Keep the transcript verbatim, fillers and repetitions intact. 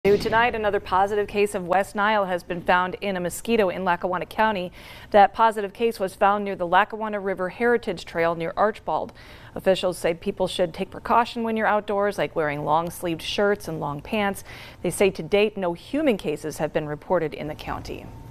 New tonight, another positive case of West Nile has been found in a mosquito in Lackawanna County. That positive case was found near the Lackawanna River Heritage Trail near Archbald. Officials say people should take precaution when you're outdoors, like wearing long-sleeved shirts and long pants. They say to date, no human cases have been reported in the county.